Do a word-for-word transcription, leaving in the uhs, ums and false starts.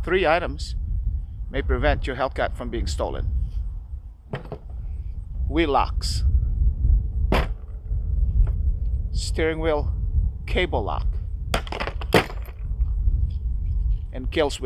three items may prevent your Hellcat from being stolen. Wheel locks, steering wheel cable lock, and kill switch.